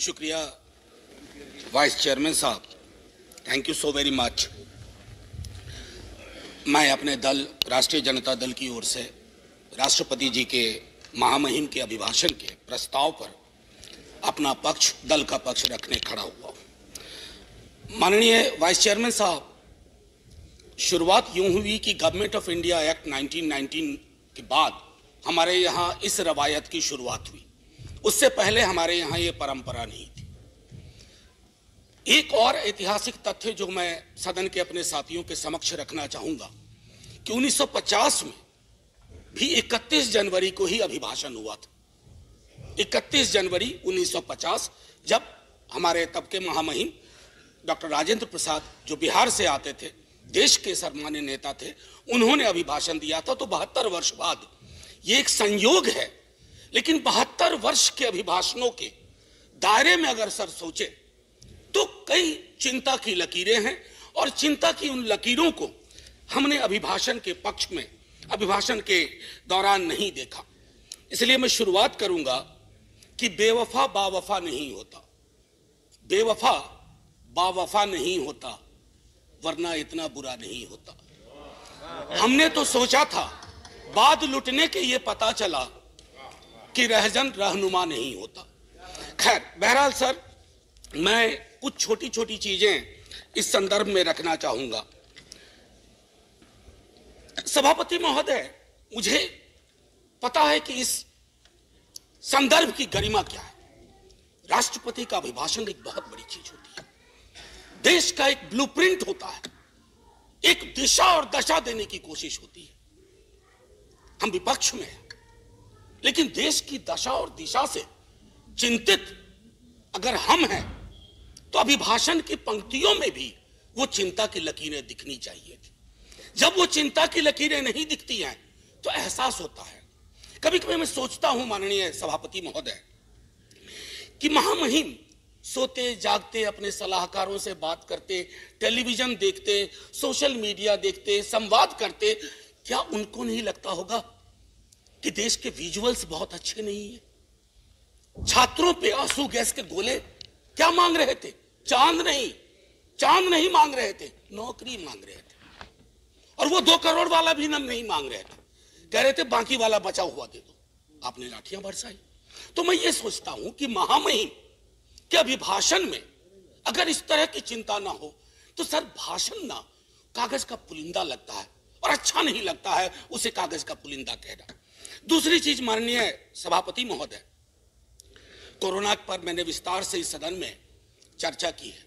शुक्रिया vice chairman साहब, thank you so very much. मैं अपने दल राष्ट्रीय जनता दल की ओर से राष्ट्रपति जी के महामहिम के अभिभाषण के प्रस्ताव पर अपना पक्ष, दल का पक्ष रखने खड़ा हुआ। माननीय वाइस चेयरमैन साहब, शुरुआत यूं हुई कि गवर्नमेंट ऑफ इंडिया एक्ट 1919 के बाद हमारे यहाँ इस रवायत की शुरुआत हुई। उससे पहले हमारे यहाँ ये परंपरा नहीं थी। एक और ऐतिहासिक तथ्य जो मैं सदन के अपने साथियों के समक्ष रखना चाहूंगा कि 1950 में भी 31 जनवरी को ही अभिभाषण हुआ था। 31 जनवरी 1950, जब हमारे तब के महामहिम डॉक्टर राजेंद्र प्रसाद, जो बिहार से आते थे, देश के सर्वमान्य नेता थे, उन्होंने अभिभाषण दिया था। तो 72 वर्ष बाद ये एक संयोग है, लेकिन 72 वर्ष के अभिभाषणों के दायरे में अगर सर सोचे तो कई चिंता की लकीरें हैं, और चिंता की उन लकीरों को हमने अभिभाषण के पक्ष में, अभिभाषण के दौरान नहीं देखा। इसलिए मैं शुरुआत करूंगा कि बेवफा बावफा नहीं होता, बेवफा बावफा नहीं होता, वरना इतना बुरा नहीं होता। हमने तो सोचा था, बाद लुटने के ये पता चला कि रहजन रहनुमा नहीं होता। खैर, बहरहाल सर, मैं कुछ छोटी छोटी चीजें इस संदर्भ में रखना चाहूंगा। सभापति महोदय, मुझे पता है कि इस संदर्भ की गरिमा क्या है। राष्ट्रपति का अभिभाषण एक बहुत बड़ी चीज होती है, देश का एक ब्लूप्रिंट होता है, एक दिशा और दशा देने की कोशिश होती है। हम विपक्ष में हैं, लेकिन देश की दशा और दिशा से चिंतित अगर हम हैं तो अभिभाषण की पंक्तियों में भी वो चिंता की लकीरें दिखनी चाहिए थी। जब वो चिंता की लकीरें नहीं दिखती हैं तो एहसास होता है। कभी कभी मैं सोचता हूं माननीय सभापति महोदय कि महामहिम सोते जागते अपने सलाहकारों से बात करते, टेलीविजन देखते, सोशल मीडिया देखते, संवाद करते, क्या उनको नहीं लगता होगा कि देश के विजुअल्स बहुत अच्छे नहीं है? छात्रों पे आंसू गैस के गोले क्या मांग रहे थे? चांद नहीं मांग रहे थे, नौकरी मांग रहे थे। और वो 2 करोड़ वाला भी नहीं मांग रहे थे, कह रहे थे बाकी वाला बचा हुआ दे दो। आपने लाठियां बरसाई। तो मैं ये सोचता हूं कि महामहिम के अभिभाषण में अगर इस तरह की चिंता ना हो तो सर, भाषण ना कागज का पुलिंदा लगता है, और अच्छा नहीं लगता है उसे कागज का पुलिंदा कहना। दूसरी चीज माननीय सभापति महोदय, कोरोना पर मैंने विस्तार से इस सदन में चर्चा की है।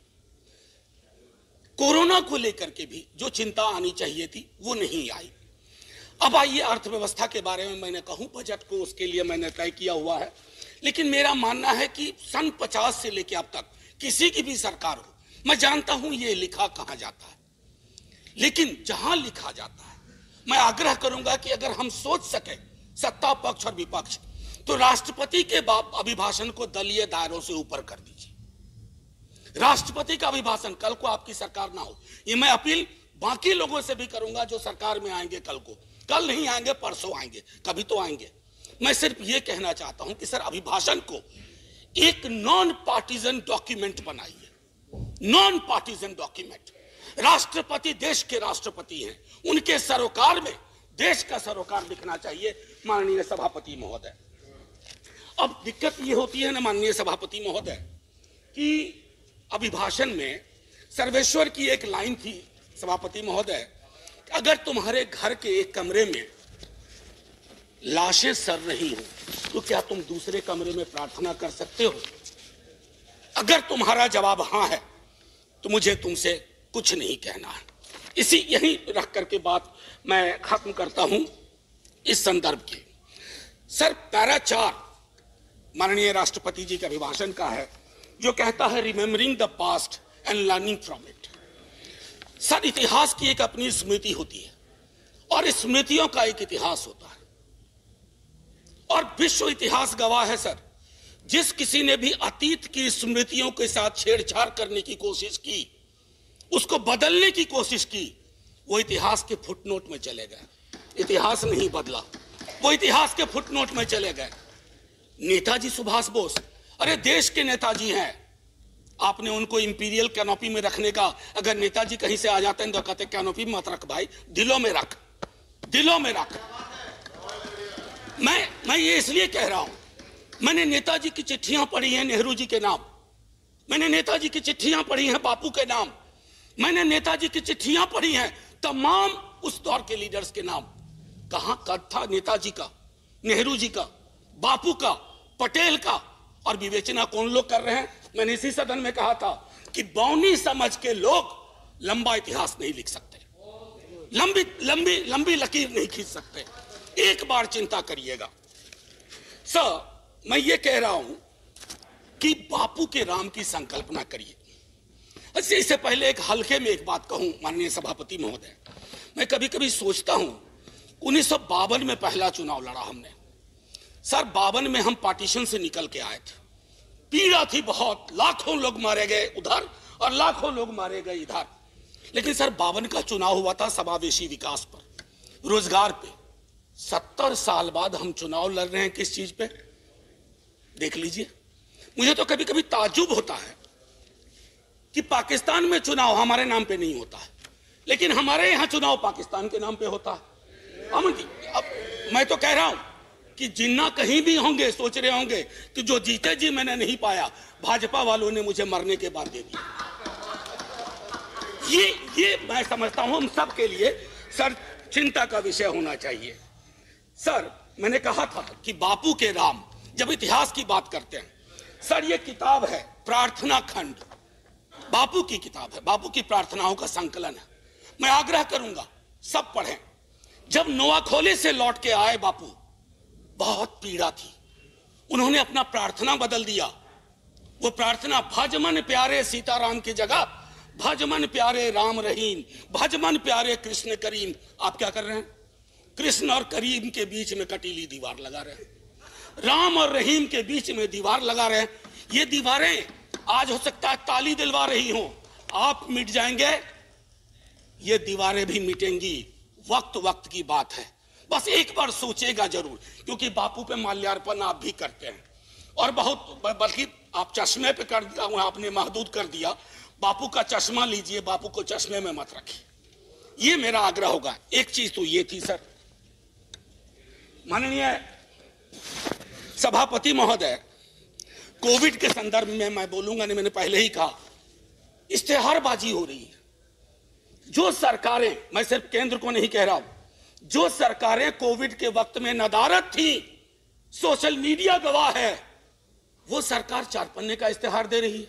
कोरोना को लेकर के भी जो चिंता आनी चाहिए थी वो नहीं आई। अब आइए अर्थव्यवस्था के बारे में मैंने कहूं, बजट को उसके लिए मैंने तय किया हुआ है, लेकिन मेरा मानना है कि सन 50 से लेकर अब तक किसी की भी सरकार हो, मैं जानता हूं ये लिखा कहां जाता है, लेकिन जहां लिखा जाता है मैं आग्रह करूंगा कि अगर हम सोच सके, सत्ता पक्ष और विपक्ष, तो राष्ट्रपति के अभिभाषण को दलीय दायरों से ऊपर कर दीजिए। राष्ट्रपति का अभिभाषण, कल को आपकी सरकार ना हो, ये मैं अपील बाकी लोगों से भी करूंगा जो सरकार में आएंगे कल को, कल नहीं आएंगे परसों आएंगे, कभी तो आएंगे। मैं सिर्फ ये कहना चाहता हूं कि सर, अभिभाषण को एक नॉन पार्टीजन डॉक्यूमेंट बनाइए, नॉन पार्टीजन डॉक्यूमेंट। राष्ट्रपति देश के राष्ट्रपति हैं, उनके सरोकार में देश का सरोकार दिखना चाहिए माननीय सभापति महोदय। अब दिक्कत ये होती है ना माननीय सभापति महोदय कि अभिभाषण में सर्वेश्वर की एक लाइन थी सभापति महोदय, अगर तुम्हारे घर के एक कमरे में लाशें सड़ रही हो तो क्या तुम दूसरे कमरे में प्रार्थना कर सकते हो? अगर तुम्हारा जवाब हां है तो मुझे तुमसे कुछ नहीं कहना है। इसी यही रख करके बात मैं खत्म करता हूं इस संदर्भ की। सर, पैरा 4 माननीय राष्ट्रपति जी के अभिभाषण का है, जो कहता है remembering the past and learning from it. Sir, इतिहास की एक अपनी स्मृति होती है और स्मृतियों का एक इतिहास होता है, और विश्व इतिहास गवाह है सर, जिस किसी ने भी अतीत की स्मृतियों के साथ छेड़छाड़ करने की कोशिश की, उसको बदलने की कोशिश की, वो इतिहास के फुटनोट में चले गए। इतिहास नहीं बदला, वो इतिहास के फुटनोट में चले गए। नेताजी सुभाष बोस अरे देश के नेताजी हैं, आपने उनको इंपीरियल कैनोपी में रखने का, अगर नेताजी कहीं से आ जाते हैं तो कहते कैनोपी मत रख भाई, दिलों में रख, दिलों में रख। मैं ये इसलिए कह रहा हूं, मैंने नेताजी की चिट्ठियां पढ़ी हैं नेहरू जी के नाम, मैंने नेताजी की चिट्ठियां पढ़ी हैं बापू के नाम, मैंने नेताजी की चिट्ठियां पढ़ी हैं तमाम उस दौर के लीडर्स के नाम। कहां कद था नेताजी का, नेहरू जी का, बापू का, पटेल का, और विवेचना कौन लोग कर रहे हैं? मैंने इसी सदन में कहा था कि बौनी समझ के लोग लंबा इतिहास नहीं लिख सकते, लंबी लंबी लंबी लकीर नहीं खींच सकते। एक बार चिंता करिएगा सर, मैं ये कह रहा हूं कि बापू के राम की संकल्पना करिए। इससे पहले एक हल्के में एक बात कहूं माननीय सभापति महोदय, मैं कभी कभी सोचता हूं 1952 में पहला चुनाव लड़ा हमने सर, 52 में हम पार्टीशन से निकल के आए थे, पीड़ा थी बहुत, लाखों लोग मारे गए उधर और लाखों लोग मारे गए इधर। लेकिन सर 52 का चुनाव हुआ था समावेशी विकास पर, रोजगार पे। 70 साल बाद हम चुनाव लड़ रहे हैं किस चीज पे? देख लीजिए। मुझे तो कभी कभी ताज्जुब होता है कि पाकिस्तान में चुनाव हमारे नाम पे नहीं होता है, लेकिन हमारे यहां चुनाव पाकिस्तान के नाम पे होता है। अब मैं तो कह रहा हूं कि जिन्ना कहीं भी होंगे सोच रहे होंगे कि जो जीते जी मैंने नहीं पाया, भाजपा वालों ने मुझे मरने के बाद दे दिया। ये मैं समझता हूं हम सब के लिए सर चिंता का विषय होना चाहिए। सर मैंने कहा था कि बापू के राम, जब इतिहास की बात करते हैं सर, ये किताब है प्रार्थना खंड, बापू की किताब है, बापू की प्रार्थनाओं का संकलन है। मैं आग्रह करूंगा सब पढ़ें। जब नोआखोले से लौट के आए बापू, बहुत पीड़ा थी, उन्होंने अपना प्रार्थना बदल दिया। वो प्रार्थना भजमन प्यारे सीताराम की जगह भजमन प्यारे राम रहीम, भजमन प्यारे कृष्ण करीम। आप क्या कर रहे हैं? कृष्ण और करीम के बीच में कटीली दीवार लगा रहे हैं, राम और रहीम के बीच में दीवार लगा रहे हैं। ये दीवारें आज हो सकता है ताली दिलवा रही हो, आप मिट जाएंगे, ये दीवारें भी मिटेंगी, वक्त वक्त की बात है। बस एक बार सोचेगा जरूर, क्योंकि बापू पे माल्यार्पण आप भी करते हैं और बहुत, बल्कि आप चश्मे पे कर दिया, आपने महदूद कर दिया। बापू का चश्मा लीजिए, बापू को चश्मे में मत रखिए, ये मेरा आग्रह होगा। एक चीज तो ये थी सर, माननीय सभापति महोदय, कोविड के संदर्भ में मैं बोलूंगा नहीं, मैंने पहले ही कहा, इश्तेहारबाजी हो रही है। जो सरकारें, मैं सिर्फ केंद्र को नहीं कह रहा हूं, जो सरकारें कोविड के वक्त में नदारद थी, सोशल मीडिया गवाह है, वो सरकार 4 पन्ने का इश्तेहार दे रही है।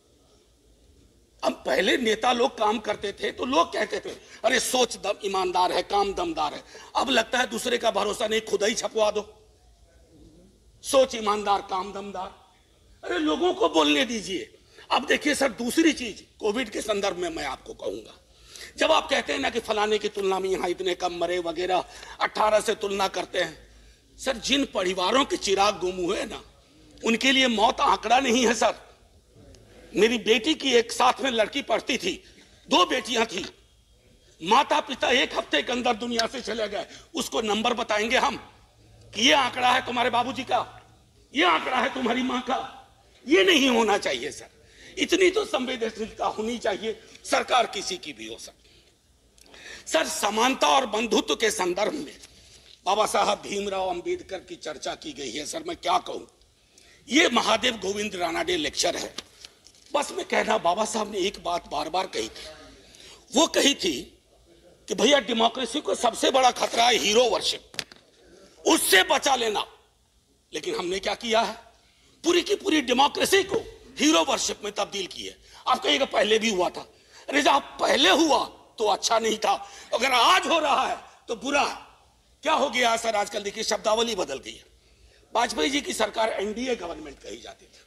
अब पहले नेता लोग काम करते थे तो लोग कहते थे अरे सोच दम ईमानदार है, काम दमदार है। अब लगता है दूसरे का भरोसा नहीं, खुद ही छपवा दो, सोच ईमानदार काम दमदार। अरे लोगों को बोलने दीजिए। अब देखिए सर, दूसरी चीज कोविड के संदर्भ में मैं आपको कहूंगा, जब आप कहते हैं ना कि फलाने की तुलना में यहां इतने कम मरे वगैरह, 18 से तुलना करते हैं, सर जिन परिवारों के चिराग गुम हुए ना, उनके लिए मौत आंकड़ा नहीं है सर। मेरी बेटी की एक साथ में लड़की पढ़ती थी, 2 बेटियां थी, माता पिता 1 हफ्ते के अंदर दुनिया से चले गए। उसको नंबर बताएंगे हम कि ये आंकड़ा है तुम्हारे बाबूजी का, ये आंकड़ा है तुम्हारी मां का। ये नहीं होना चाहिए सर, इतनी तो संवेदनशीलता होनी चाहिए, सरकार किसी की भी हो सकती। सर समानता और बंधुत्व के संदर्भ में बाबा साहब भीमराव अंबेडकर की चर्चा की गई है। सर मैं क्या कहूं, ये महादेव गोविंद रानाडे लेक्चर है। बस मैं कहना, बाबा साहब ने एक बात बार बार कही थी, वो कही थी कि भैया डेमोक्रेसी को सबसे बड़ा खतरा है हीरो वर्शिप, उससे बचा लेना। लेकिन हमने क्या किया है, पूरी की पूरी डेमोक्रेसी को हीरो वर्शिप में तब्दील की है। आप कहिएगा पहले भी हुआ था, अरे जब पहले हुआ तो अच्छा नहीं था, अगर आज हो रहा है तो बुरा है। क्या हो गया सर, आजकल देखिए शब्दावली बदल गई है। वाजपेयी जी की सरकार एनडीए गवर्नमेंट कही जाती थी,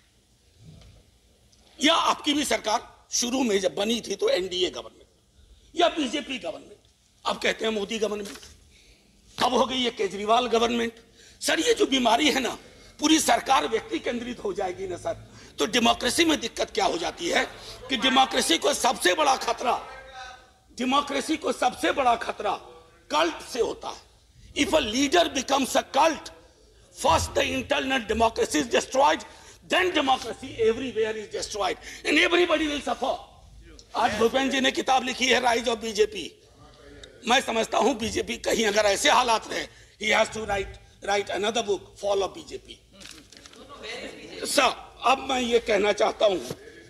या आपकी भी सरकार शुरू में जब बनी थी तो एनडीए गवर्नमेंट या बीजेपी गवर्नमेंट, अब कहते हैं मोदी गवर्नमेंट, अब हो गई ये केजरीवाल गवर्नमेंट। सर ये जो बीमारी है ना, पूरी सरकार व्यक्ति केंद्रित हो जाएगी ना सर, तो डेमोक्रेसी में दिक्कत क्या हो जाती है कि डेमोक्रेसी को सबसे बड़ा खतरा कल्ट से होता है। If a leader becomes a cult, first the internal democracy is destroyed, then democracy everywhere is destroyed and everybody will suffer. आज भूपेंद्र जी ने किताब लिखी है राइज ऑफ बीजेपी। मैं समझता हूं बीजेपी कहीं अगर ऐसे हालात रहे, he has to write another book, fall of BJP. Sir अब मैं ये कहना चाहता हूं,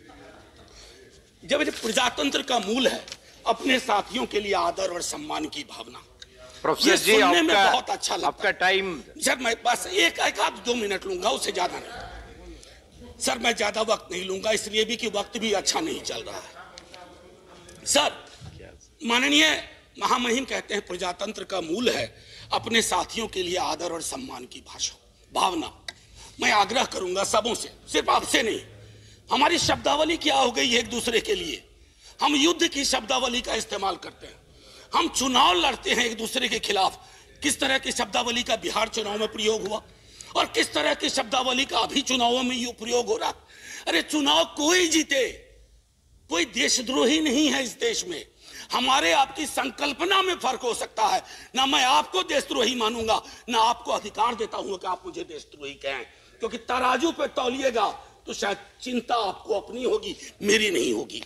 जब प्रजातंत्र का मूल है अपने साथियों के लिए आदर और सम्मान की भावना। प्रोफेसर जी सुनने में बहुत अच्छा लगता आपका टाइम। सर मैं बस एक आध 2 मिनट लूंगा, उससे ज्यादा नहीं। सर मैं ज्यादा वक्त नहीं लूंगा, इसलिए भी कि वक्त भी अच्छा नहीं चल रहा है। सर माननीय महामहिम कहते हैं प्रजातंत्र का मूल है अपने साथियों के लिए आदर और सम्मान की भावना। मैं आग्रह करूंगा सबों से, सिर्फ आपसे नहीं, हमारी शब्दावली क्या हो गई है एक दूसरे के लिए। हम युद्ध की शब्दावली का इस्तेमाल करते हैं, हम चुनाव लड़ते हैं एक दूसरे के खिलाफ। किस तरह की शब्दावली का बिहार चुनाव में प्रयोग हुआ और किस तरह की शब्दावली का अभी चुनावों में प्रयोग हो रहा। अरे चुनाव कोई जीते, कोई देशद्रोही नहीं है इस देश में। हमारे आपकी संकल्पना में फर्क हो सकता है। ना मैं आपको देशद्रोही मानूंगा, ना आपको अधिकार देता हूं कि आप मुझे देशद्रोही कहें, क्योंकि तराजू पे तौलिएगा तो शायद चिंता आपको अपनी होगी, मेरी नहीं होगी।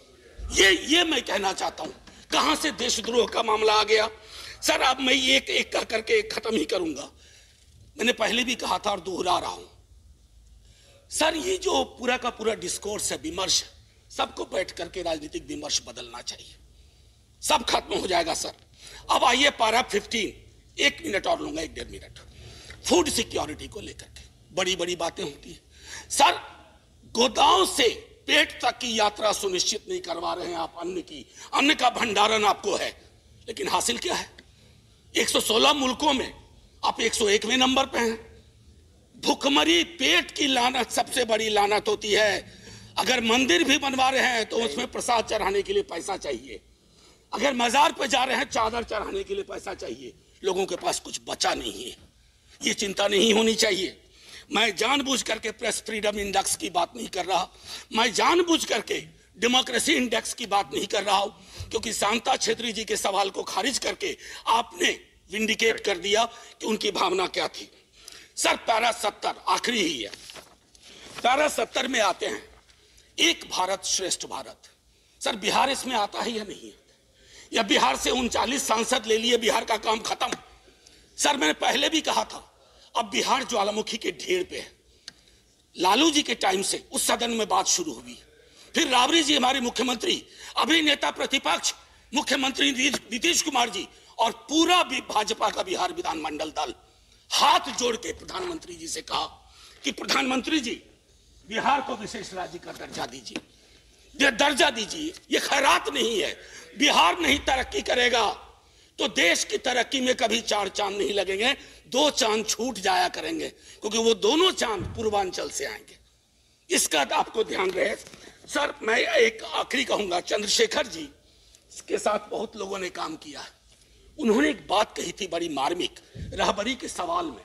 ये मैं कहना चाहता हूं। कहां से देशद्रोह का मामला आ गया? सर अब मैं एक एक कर करके खत्म ही करूंगा। मैंने पहले भी कहा था और दोहरा रहा हूं, सर ये जो पूरा का पूरा डिस्कोर्स है, विमर्श, सबको बैठ करके राजनीतिक विमर्श बदलना चाहिए, सब खत्म हो जाएगा। सर अब आइए पारा 15, 1 मिनट और लूंगा, 1-1.5 मिनट। फूड सिक्योरिटी को लेकर के बड़ी बड़ी बातें होती है। सर गोदाम से पेट तक की यात्रा सुनिश्चित नहीं करवा रहे हैं आप अन्न का भंडारण आपको है, लेकिन हासिल क्या है? 116 मुल्कों में आप 101वें नंबर पे हैं। भूखमरी, पेट की लानत सबसे बड़ी लानत होती है। अगर मंदिर भी बनवा रहे हैं तो उसमें प्रसाद चढ़ाने के लिए पैसा चाहिए, अगर मजार पे जा रहे हैं चादर चढ़ाने के लिए पैसा चाहिए। लोगों के पास कुछ बचा नहीं है। ये चिंता नहीं होनी चाहिए। मैं जानबूझ करके प्रेस फ्रीडम इंडेक्स की बात नहीं कर रहा, मैं जानबूझ करके डेमोक्रेसी इंडेक्स की बात नहीं कर रहा हूं, क्योंकि शांता छेत्री जी के सवाल को खारिज करके आपने विंडिकेट कर दिया कि उनकी भावना क्या थी। सर पैरा 70 आखिरी ही है। पैरा 70 में आते हैं एक भारत श्रेष्ठ भारत। सर बिहार इसमें आता है या नहीं आता? या बिहार से 39 सांसद ले लिए, बिहार का काम खत्म? सर मैंने पहले भी कहा था, अब बिहार ज्वालामुखी के ढेर पे है। लालू जी के टाइम से उस सदन में बात शुरू हुई, फिर राबड़ी जी हमारे मुख्यमंत्री, अभी नेता प्रतिपक्ष मुख्यमंत्री नीतीश कुमार जी और पूरा भी भाजपा का बिहार विधानमंडल दल हाथ जोड़ के प्रधानमंत्री जी से कहा कि प्रधानमंत्री जी बिहार को विशेष राज्य का दर्जा दीजिए, दर्जा दीजिए। ये खैरात नहीं है। बिहार नहीं तरक्की करेगा तो देश की तरक्की में कभी 4 चांद नहीं लगेंगे, 2 चांद छूट जाया करेंगे, क्योंकि वो दोनों चांद पूर्वांचल से आएंगे। इसका आपको ध्यान रहे। सर मैं एक आखिरी कहूंगा, चंद्रशेखर जी के साथ बहुत लोगों ने काम किया है। उन्होंने एक बात कही थी बड़ी मार्मिक, रहबरी के सवाल में।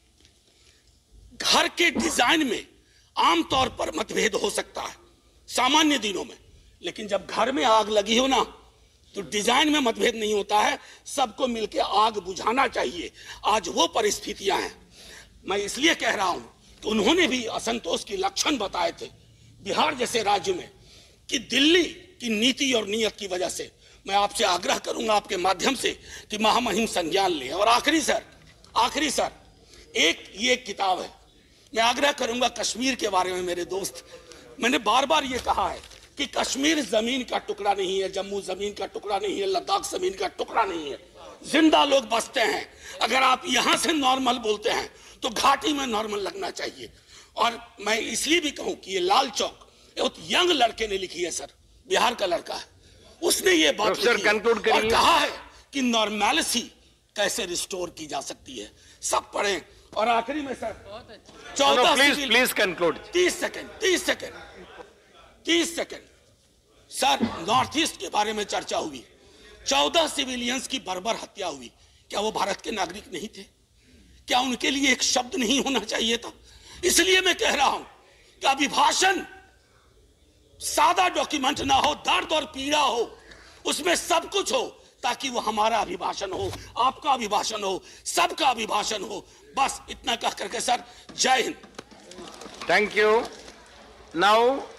घर के डिजाइन में आमतौर पर मतभेद हो सकता है सामान्य दिनों में, लेकिन जब घर में आग लगी हो ना तो डिजाइन में मतभेद नहीं होता है, सबको मिलकर आग बुझाना चाहिए। आज वो परिस्थितियां हैं। मैं इसलिए कह रहा हूं कि उन्होंने भी असंतोष की लक्षण बताए थे बिहार जैसे राज्य में कि दिल्ली की नीति और नीयत की वजह से। मैं आपसे आग्रह करूंगा आपके माध्यम से कि महामहिम संज्ञान ले। और आखिरी सर ये किताब है, मैं आग्रह करूंगा कश्मीर के बारे में। मेरे दोस्त, मैंने बार बार ये कहा है कि कश्मीर जमीन का टुकड़ा नहीं है, जम्मू जमीन का टुकड़ा नहीं है, लद्दाख जमीन का टुकड़ा नहीं है। जिंदा लोग बसते हैं। अगर आप यहां से नॉर्मल बोलते हैं तो घाटी में नॉर्मल लगना चाहिए। और मैं इसलिए भी कहूं कि ये लाल चौक एक यंग लड़के ने लिखी है सर, बिहार का लड़का है, उसने ये बात लिखी है और कहा है कि नॉर्मैलिटी कैसे रिस्टोर की जा सकती है। सब पढ़ें। और आखिरी में sir 30 second sir, north east के बारे में चर्चा हुई। 14 सिविलियंस की बर्बर हत्या हुई। क्या वो भारत के नागरिक नहीं थे? क्या उनके लिए एक शब्द नहीं होना चाहिए था? इसलिए मैं कह रहा हूं कि अभिभाषण सादा डॉक्यूमेंट ना हो, दर्द और पीड़ा हो, उसमें सब कुछ हो, ताकि वो हमारा अभिभाषण हो, आपका अभिभाषण हो, सबका अभिभाषण हो। बस इतना कह करके सर, जय हिंद। Thank you. Now